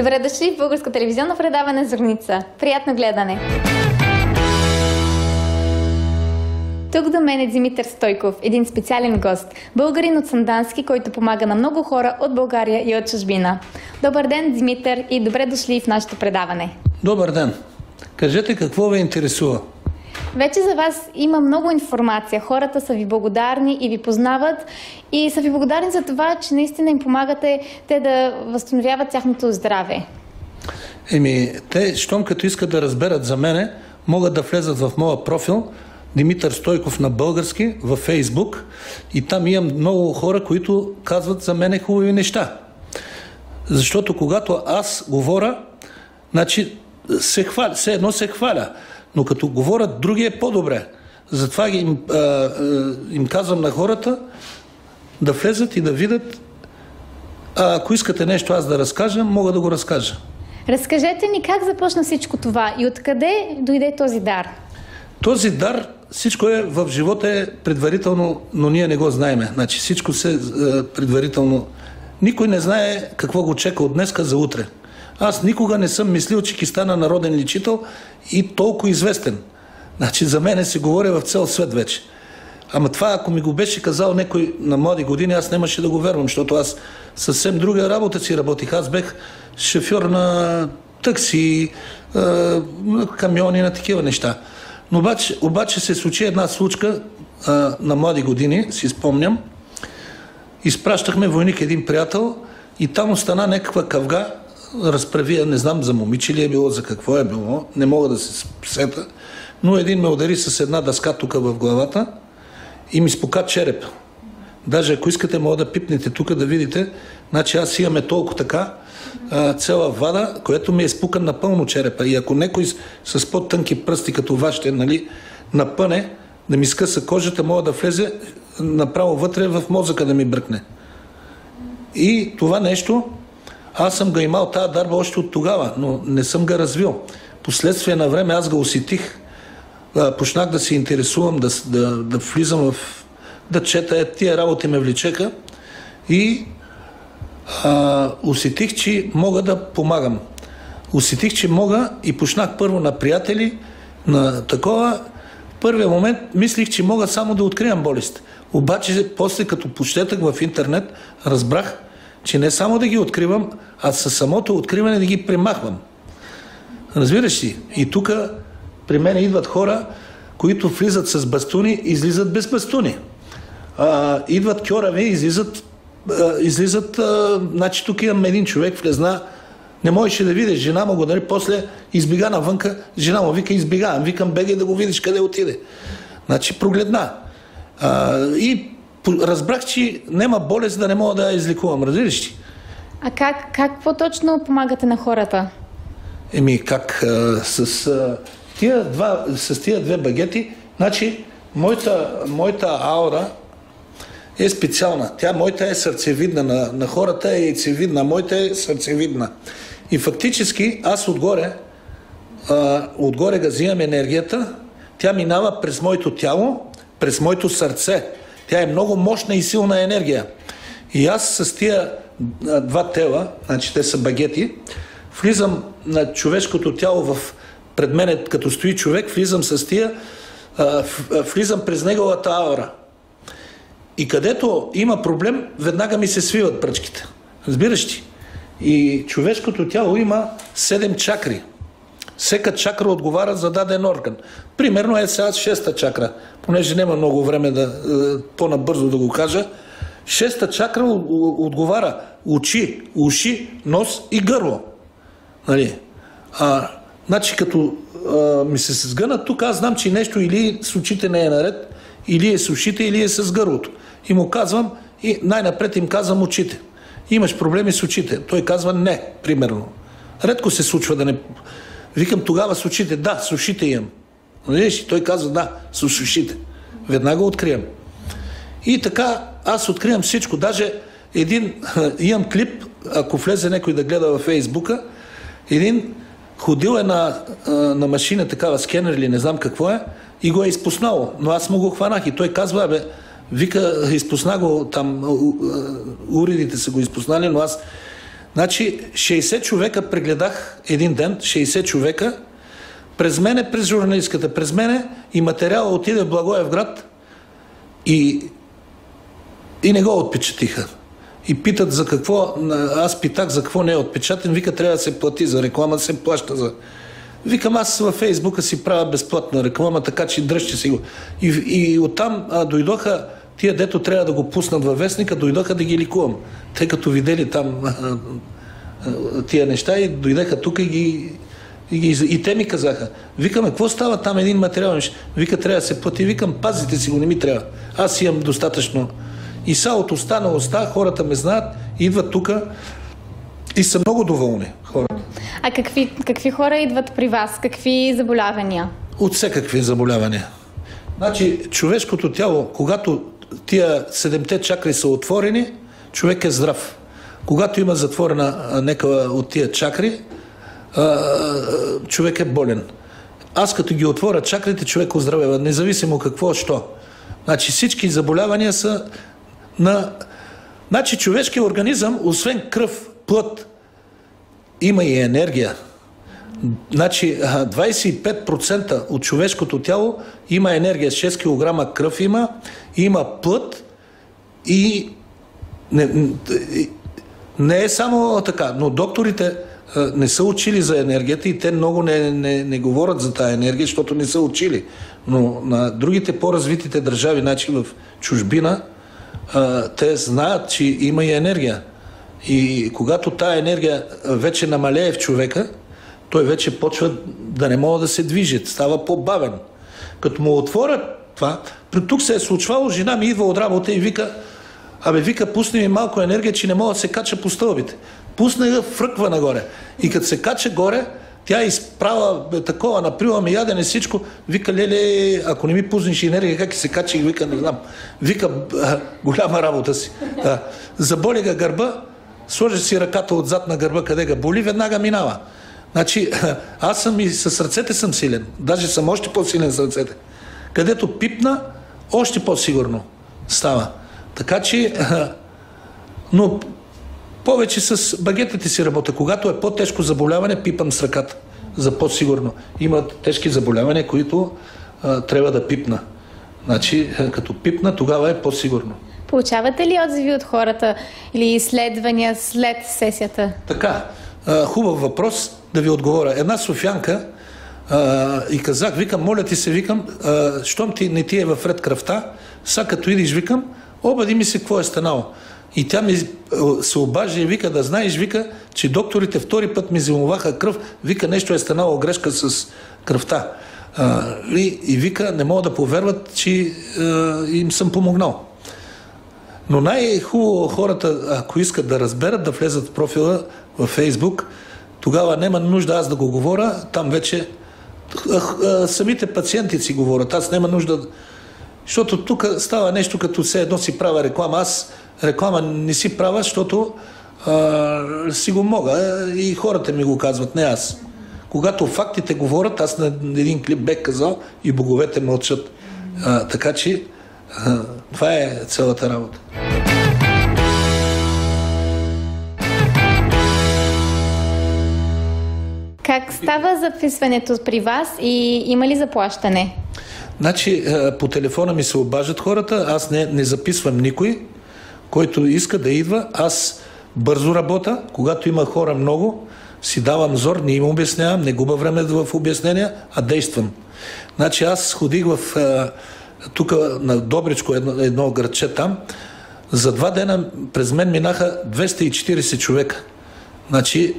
Добре дошли в българско телевизионно предаване Зорница. Приятно гледане! Тук до мен е Димитър Стойков, един специален гост, българин от Сандански, който помага на много хора от България и от чужбина. Добър ден, Димитър, и добре дошли в нашето предаване. Добър ден! Кажете какво ви интересува? Вече за вас има много информация. Хората са ви благодарни и ви познават и са ви благодарни за това, че наистина им помагате те да възстановяват тяхното здраве. Те, щом като искат да разберат за мене, могат да влезат в моя профил Димитър Стойков на български във Фейсбук и там имам много хора, които казват за мене хубави неща. Защото когато аз говоря, значи все едно се хваля. Но като говорят други е по-добре. Затова им казвам на хората да влезат и да видят. Ако искате нещо аз да разкажа, мога да го разкажа. Разкажете ни как започна всичко това и откъде дойде този дар? Този дар, всичко в живота е предварително, но ние не го знаеме. Значи всичко се предварително. Никой не знае какво го чека от днеска за утре. Аз никога не съм мислил, че ки стана народен лечител и толкова известен. Значи за мене се говори в цял свет вече. Ама това, ако ми го беше казал някой на млади години, аз нямаше да го вервам, защото аз съвсем друга работа си работих. Аз бех шофьор на такси, на камиони, на такива неща. Но обаче се случи една случка на млади години, си спомням. Изпращахме войник един приятел и там остана някаква кавга, разправи, не знам за момиче ли е било, за какво е било, не мога да се сета, но един ме удари с една дъска тук в главата и ми спука череп. Даже ако искате, мога да пипнете тук да видите, значи аз имаме толкова така цела вада, която ми е спукан напълно черепа. И ако някой с по-тънки пръсти, като вашите, напъне, да ми скъса кожата, мога да влезе направо вътре в мозъка да ми бръкне. И това нещо аз съм ga имал тази дарба още от тогава, но не съм го развил. Последствие на време аз го усетих. Почнах да се интересувам, да влизам да чета. Тия работи ме влечеха и усетих, че мога да помагам. Усетих, че мога и почнах първо на приятели, на такова. В първия момент мислих, че мога само да откривам болест. Обаче, после като почетах в интернет, разбрах, че не само да ги откривам, а със самото откриване да ги премахвам. Разбираш ли? И тук при мен идват хора, които влизат с бастуни и излизат без бастуни. Идват кьорави, излизат, значи тук имам един човек, влезна, не можеше да видиш, жена му го дали, после избега навънка, жена му вика, избегавам, викам, бегай да го видиш къде отиде. Значи прогледна. И разбрах, че няма болест да не мога да я излекувам, разбираш ли? А какво точно помагате на хората? С тия две багети, значи моята аура е специална. Моята е сърцевидна, на хората е яйцевидна, моята е сърцевидна. И фактически аз отгоре газимам енергията, тя минава през моето тяло, през моето сърце. Тя е много мощна и силна енергия. И аз с тия два тела, значи те са багети, влизам на човешкото тяло пред мене, като стои човек, влизам с тия, влизам през неговата аура. И където има проблем, веднага ми се свиват пръчките. Разбираш ли? И човешкото тяло има 7 чакри. Всека чакра отговаря за даден орган. Примерно е сега 6-та чакра, понеже няма много време по-набързо да го кажа. 6-та чакра отговаря очи, уши, нос и гърло. Нали? Значи като ми се сгъна тук, аз знам, че нещо или с очите не е наред, или е с ушите, или е с гърлото. И му казвам, и най-напред им казвам очите. Имаш проблеми с очите. Той казва не, примерно. Редко се случва да не... Викам тогава с очите. Да, с ушите имам. Видиш? Той казва да, с ушите. Веднага открием. И така аз откривам всичко. Даже имам клип, ако влезе някой да гледа във Фейсбука, един ходил е на машина, такава скенер или не знам какво е, и го е изпуснало. Но аз му го хванах и той казва, вика, изпусна го там, уредите са го изпуснали, но аз Значи 60 човека прегледах един ден, 60 човека, през мене, през журналистката, през мене и материала отиде в Благоевград и не го отпечатиха. И питат за какво, аз питах за какво не е отпечатан, вика трябва да се плати за реклама, да се плаща за... Викам, аз във Фейсбука си правя безплатна реклама, така че дръжте си го. И оттам дойдоха тия, дето трябва да го пуснат във вестника, дойдоха да ги ликувам. Тъй като видели там тия неща и дойдеха тук и те ми казаха. Викаме, какво става там един материал? Вика, трябва да се плати. Викам, пазите си го, не ми трябва. Аз имам достатъчно. И са от уста на уста, хората ме знаят, идват тук и са много доволни хората. А какви хора идват при вас? Какви заболявания? От всякакви заболявания. Значи, човешкото тяло, когато тия 7-те чакри са отворени, човек е здрав. Когато има затворена нека от тия чакри, човек е болен. Аз като ги отворя чакрите, човек оздравява, независимо какво, що. Значи всички заболявания са Значи човешкият организъм, освен кръв, плът, има и енергия. Значи 25% от човешкото тяло има енергия. 6 кг кръв има плът и не е само така, но докторите не са учили за енергията и те много не говорят за тая енергия, защото не са учили. Но на другите по-развитите държави, значи в чужбина, те знаят, че има и енергия. И когато тая енергия вече намалее в човека, той вече почва да не може да се движи, става по-бавен. Като му отворят това, тук се е случвало, жена ми идва от работа и вика, пусни ми малко енергия, че не мога да се кача по стълбите. Пусна я, фръква нагоре. И като се кача горе, тя изправа такова, наприла ми ядене всичко. Вика, леле, ако не ми пуснеш енергия, как се качи? Вика, не знам. Вика, голяма работа си. Заболи га гърба, сложи си ръката отзад на гърба, къде га боли, веднага минава. Значи, аз съм и с ръцете съм силен. Даже съм още по-силен с ръцете. Където пипна, още по-сигурно става. Така че, но повече с багетите си работа. Когато е по-тежко заболяване, пипам с ръката, за по-сигурно. Има тежки заболявания, които трябва да пипна. Значи, като пипна, тогава е по-сигурно. Получавате ли отзиви от хората или изследвания след сесията? Така, хубав въпрос да ви отговоря. Една софиянка и казах, викам, моля ти се, викам, щом не ти е във ред кръвта, сега като идиш, викам, обади ми се какво е станало. И тя ми се обажда и вика, да знаеш, вика, че докторите втори път ми взимуваха кръв, вика, нещо е станало грешка с кръвта. И вика, не могат да поверват, че им съм помогнал. Но най-хубаво хората, ако искат да разберат, да влезат в профила във Фейсбук, тогава няма нужда аз да го говоря, там вече самите пациенти си говорят, аз няма нужда, защото тук става нещо като все едно си правя реклама. Аз реклама не си правя, защото си го мога и хората ми го казват, не аз. Когато фактите говорят, аз на един клип бех казал и боговете мълчат. Така че това е цялата работа. Как става записването при вас и има ли заплащане? Значи, по телефона ми се обаждат хората, аз не записвам никой, който иска да идва. Аз бързо работя, когато има хора много, си давам зор, не им обяснявам, не губа време в обяснения, а действам. Значи аз ходих тук на Добричко, едно градче там, за 2 дена през мен минаха 240 човека. Значи,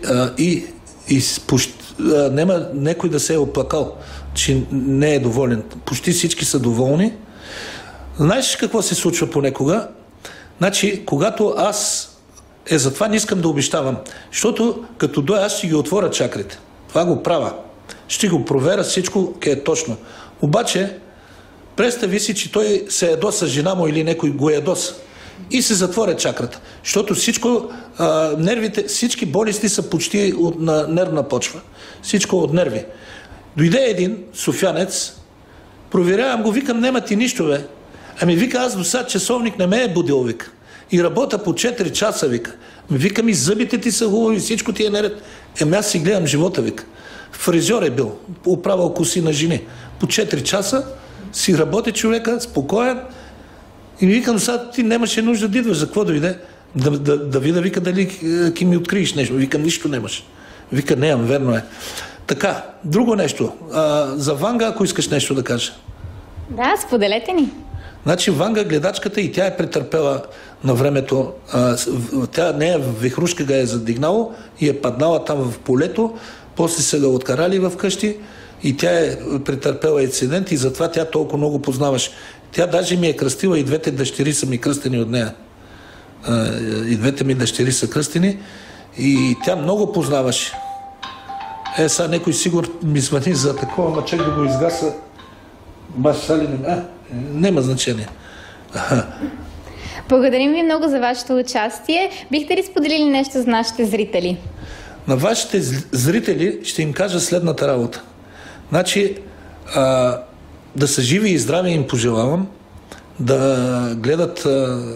няма някой да се е оплакал, че не е доволен. Почти всички са доволни. Знаеш какво се случва понекога? Значи, когато аз затова не искам да обещавам, защото като дойда аз ще ги отворя чакрите. Това го правя. Ще го проверя всичко, къде е точно. Обаче, представи си, че той се ядоса жена му или някой го ядоса и се затворя чакрата. Защото всичко, нервите, всички болести са почти на нервна почва. Всичко от нерви. Дойде един софянец, проверявам го, викам, нема ти нищо, бе. Ами вика, аз до сега часовник не ме е будил, вика. и работя по 4 часа, вика. Вика ми, зъбите ти са хубави, всичко ти е наред. Аз си гледам живота, вика. Фризьор е бил, оправил коси на жени. По 4 часа си работи човека, спокоен. И викам, сега ти нямаше нужда да идваш, за какво дойде? Да видя, вика, дали ки ми откриеш нещо. Викам, нищо нямаш. Вика, нямам, верно е. Така, друго нещо. За Ванга, ако искаш нещо да кажа. Да, споделете ни. Значи Ванга, гледачката, и тя е претърпела на времето. Тя не е вихрушка, ga е задигнало и е паднала там в полето. После са го откарали в къщи и тя е претърпела инцидент и затова тя толкова много познаваш. Тя даже ми е кръстила, и двете дъщери са ми кръстени от нея. И двете ми дъщери са кръстени и тя много познаваше. Сега някой сигурно ми звъни за такова, ма чак да го изгаса. Баш сали няма значение. Благодарим ви много за вашето участие. Бихте ли споделили нещо с нашите зрители? На вашите зрители ще им кажа следната работа. Значи, да са живи и здрави им пожелавам, да гледат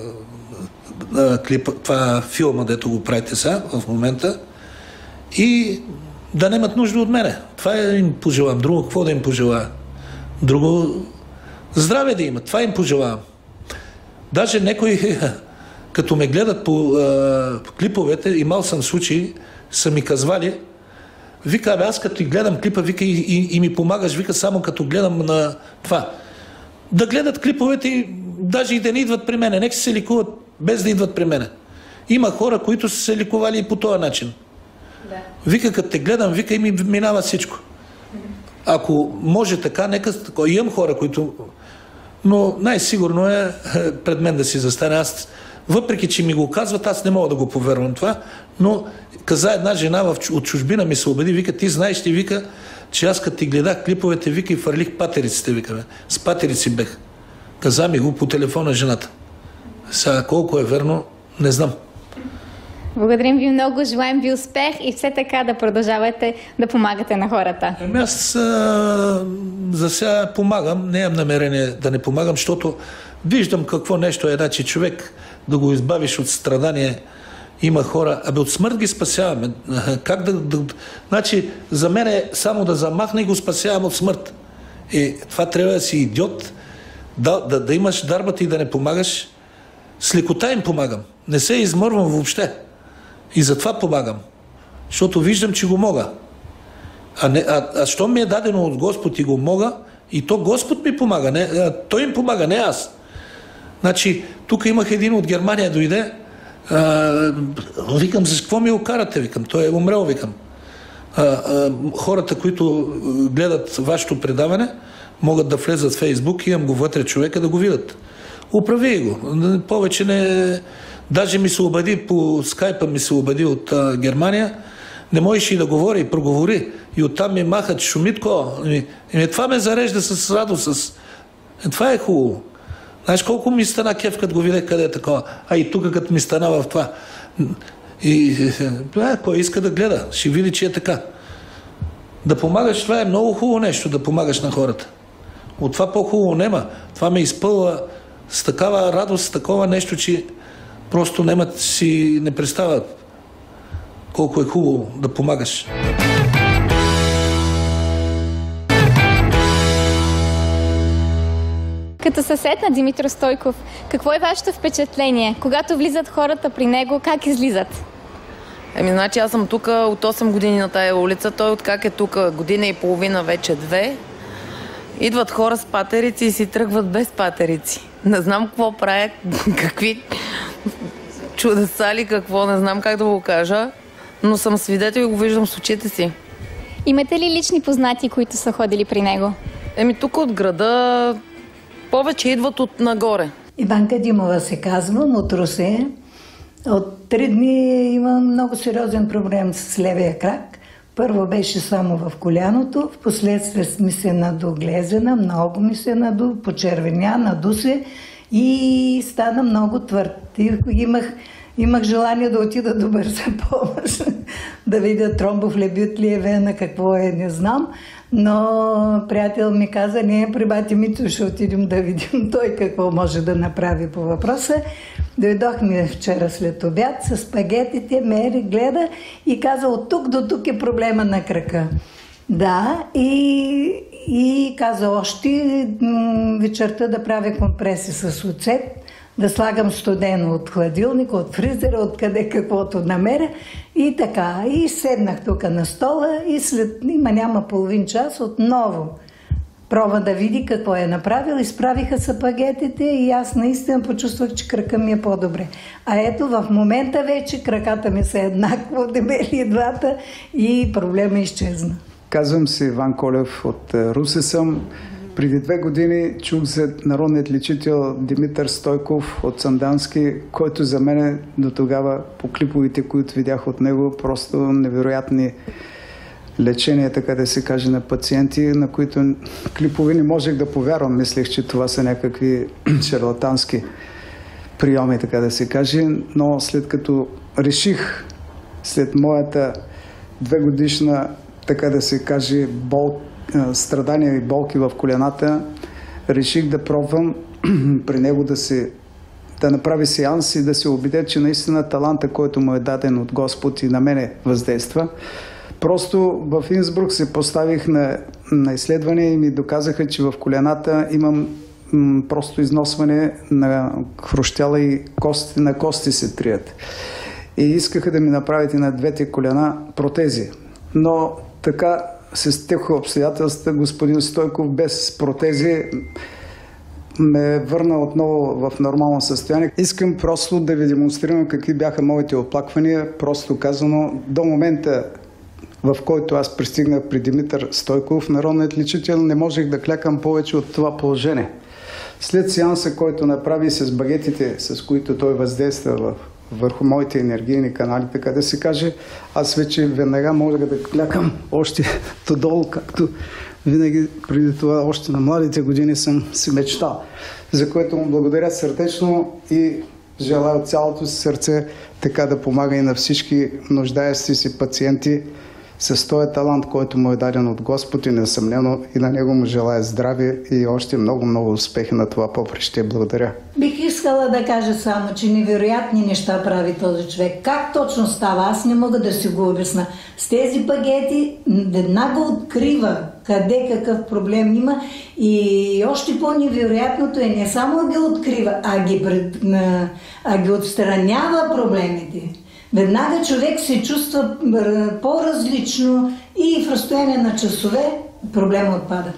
това филма, дето го правите сега, в момента, и да нямат нужда от мене. Това им пожелавам. Друго, какво да им пожелая? Друго, здраве да имат. Това им пожелавам. Даже някои, като ме гледат по клиповете, имал съм случаи, са ми казвали, вика, аз като гледам клипа, вика, и ми помагаш, вика, само като гледам на това. Да гледат клиповете и даже и да не идват при мене. Нека се ликуват без да идват при мене. Има хора, които са се ликували и по този начин. Да. Вика, като те гледам, вика, и ми минава всичко. Ако може така, нека... Имам хора, които... Но най-сигурно е пред мен да си застане. Аз, въпреки че ми го казват, аз не мога да го повярвам това, но каза една жена от чужбина, ми се убеди, вика, ти знаеш ли, вика, че аз като ти гледах клиповете, вика, и фърлих патериците, вика, с патерици бех. Каза ми го по телефона жената. Сега колко е верно, не знам. Благодарим ви много, желаем ви успех и все така да продължавате да помагате на хората. Аз за сега помагам, не имам намерение да не помагам, защото виждам какво нещо е, значи човек да го избавиш от страдание. Има хора, от смърт ги спасяваме. Как значи, за мен е само да замахна и го спасявам от смърт. Това трябва да си идиот, да имаш дарбата и да не помагаш. С лекота им помагам. Не се изморвам въобще. И затова помагам. Защото виждам, че го мога. Що ми е дадено от Господ и го мога, и то Господ ми помага. Той им помага, не аз. Значи, тук имах един от Германия, дойде. Викам, за какво ми окарате? Викам, той е умрел, викам. Хората, които гледат вашето предаване, могат да влезат в Фейсбук и имам го вътре човека да го видят. Управи го. Повече не... Даже ми се обади, по скайпа ми се обади от Германия, не можеш и да говори, и проговори. И оттам ми махат шумитко. Това ме зарежда с радост. Това е хубаво. Знаеш колко ми стана кеф, като го видя къде е такова. И тук като ми стана в това. Кой иска да гледа, ще види, че е така. Да помагаш, това е много хубаво нещо, да помагаш на хората. От това по-хубаво нема. Това ме изпълва с такава радост, с такова нещо, че просто не представят колко е хубаво да помагаш. Като съсед на Димитър Стойков, какво е вашето впечатление? Когато влизат хората при него, как излизат? Значи аз съм тук от 8 години на тая улица. Той откак е тук година и половина, вече 2. Идват хора с патерици и си тръгват без патерици. Не знам какво правят, какви чудеса ли, какво, не знам как да го кажа, но съм свидетел и го виждам с очите си. Имате ли лични познати, които са ходили при него? Тук от града повече идват от нагоре. Иванка Димова се казвам, от Русе. От 3 дни имам много сериозен проблем с левия крак. Първо беше само в коляното, в последствие ми се надоглезена, много ми се почервеня, наду се и стана много твърд. Имах желание да отида до бърза помощ, да видя тромбов лебют ли е, вена, какво е, не знам. Но приятел ми каза, не, при бати Митю ще отидем да видим той какво може да направи по въпроса. Дойдохме вчера след обяд с спагетите, мери, гледа и каза, от тук до тук е проблема на крака. Да, и каза още вечерта да правя компреси с оцет, да слагам студено от хладилника, от фризера, откъде каквото намеря. И така, и седнах тук на стола и след няма половин час отново проба да види какво е направил. Изправиха спагетите и аз наистина почувствах, че крака ми е по-добре. А ето в момента вече краката ми са еднакво дебели двата и проблема изчезна. Казвам се Иван Колев, от Русе съм. Преди 2 години чух за народният лечител Димитър Стойков от Сандански, който за мен до тогава по клиповите, които видях от него, просто невероятни лечения, така да се каже, на пациенти, на които клипове не можех да повярвам. Мислех, че това са някакви шарлатански приеми, така да се каже, но след като реших, след моята 2-годишна, така да се каже, страдания и болки в колената, реших да пробвам при него да направи сеанс и да се убедя, че наистина таланта, който му е даден от Господ и на мене въздейства. Просто в Инсбрук се поставих на изследване и ми доказаха, че в колената имам просто износване на хрущяла и на кости се трият. И искаха да ми направите на 2 колена протези. Но така се стекоха обстоятелства, господин Стойков без протези ме върна отново в нормално състояние. Искам просто да ви демонстрирам какви бяха моите оплаквания. Просто казано, до момента, в който аз пристигнах при Димитър Стойков, народният лечител, не можех да клякам повече от това положение. След сеанса, който направи с багетите, с които той въздейства върху моите енергийни канали, така да се каже, аз вече веднага мога да клякам още додолу, както винаги преди това, още на младите години съм си мечтал. За което му благодаря сърдечно и желая от цялото си сърце така да помага и на всички нуждаещи си пациенти с този талант, който му е даден от Господ, и несъмнено и на него му желая здраве и още много успехи на това поприще. Благодаря. Бих искала да кажа само, че невероятни неща прави този човек. Как точно става? Аз не мога да си го обясна. С тези багети веднага открива къде какъв проблем има и още по-невероятното е не само да ги открива, а ги отстранява проблемите. Веднага човек се чувства по-различно и в разстояние на часове проблема отпада.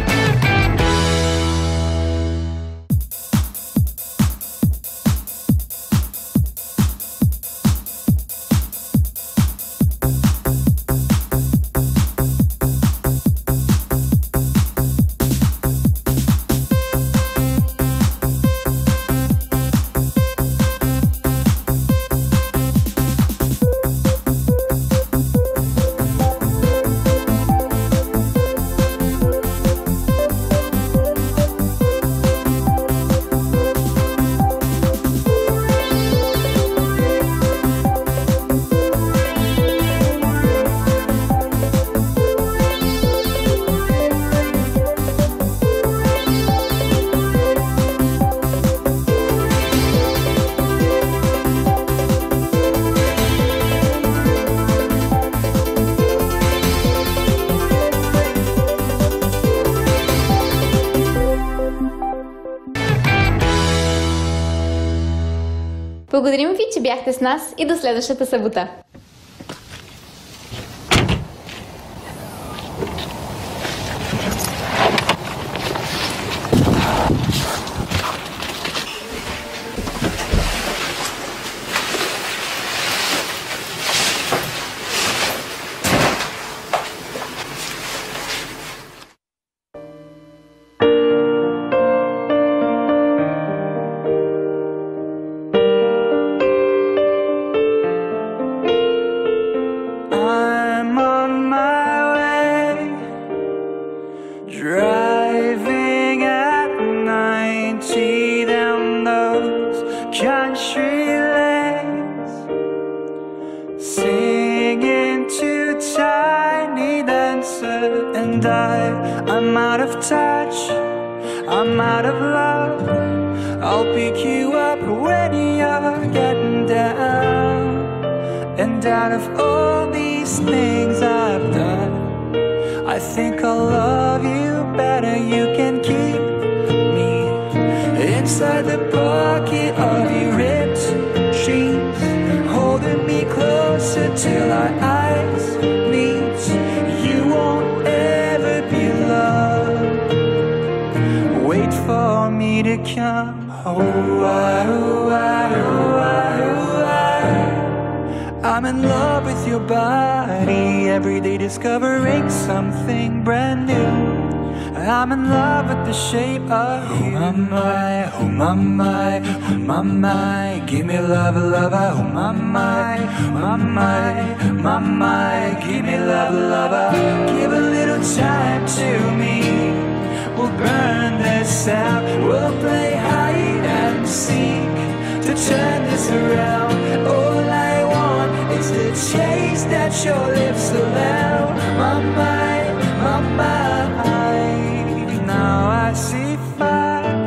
Благодарим ви, че бяхте с нас и до следващата събота. Driving at 90 down those country lanes, singing to Tiny Dancer, and I'm out of touch, I'm out of love. I'll pick you up when you're out of all these things I've done, I think I'll love you better. You can keep me inside the pocket of your ripped jeans, holding me closer till our eyes meet. You won't ever be loved. Wait for me to come. I'm in love with your body, every day discovering something brand new. I'm in love with the shape of you. Oh my, oh my, oh my, my. Give me love, love, oh my, my. Give me love, love. Give a little time to me. We'll burn this out. We'll play hide and seek to turn this around. All I want is the chase that your lips allow. My mind, my mind. Now I see fire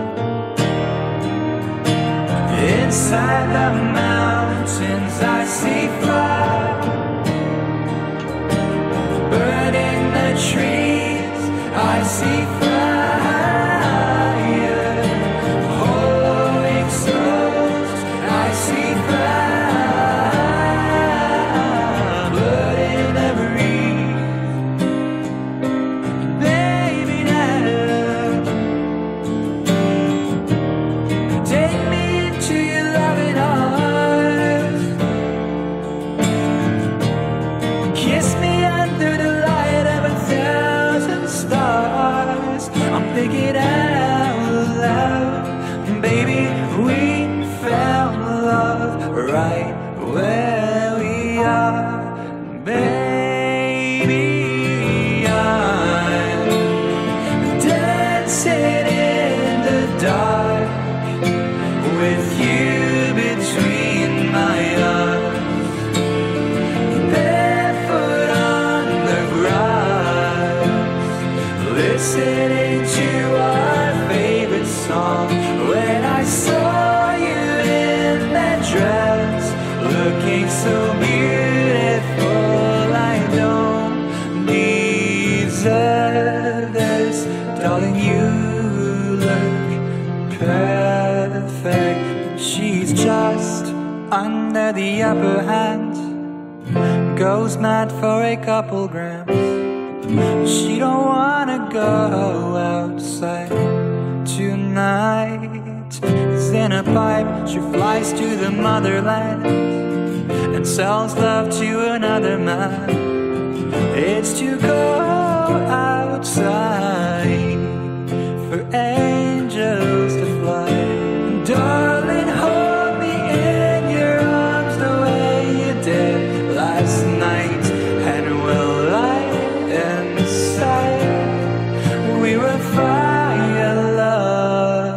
inside the mountains. I see fire burning the trees. I see fire. It out loud, baby, we found love right where we are, baby. I'm dancing in the dark with you between my arms, barefoot on the grass, listening to our favorite song. When I saw you in that dress, looking so beautiful, I don't deserve this. Darling, you look perfect. She's just under the upper hand, goes mad for a couple grams. She don't wanna go outside tonight. In a pipe, she flies to the motherland and sells love to another man. It's to go outside for angels to fly. Darling, hold me in your arms the way you did last night, and we'll lie inside. We were fire, love.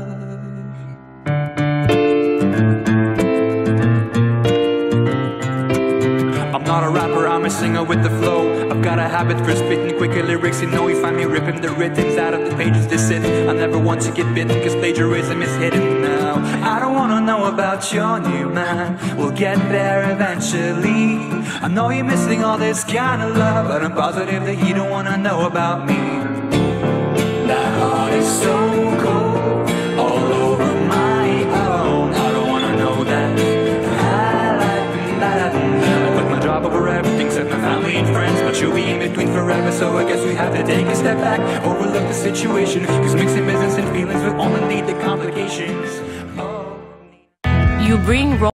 I'm not a rapper, I'm a singer with the flow. I've got a habit for spitting quicker lyrics. You know, you find me ripping the rhythms out of the pages to sit. I never want to get bitten, cause plagiarism is hidden now. I don't wanna know about your new man, we'll get there eventually. I know you're missing all this kind of love, but I'm positive that you don't wanna know about me. That heart is so cold, all over my own. I don't wanna know that. I put my job over everything, set my family and friends, but you'll be in between forever, so I guess we have to take a step back, overlook the situation, cause mixing business and feelings will only lead to complications. You bring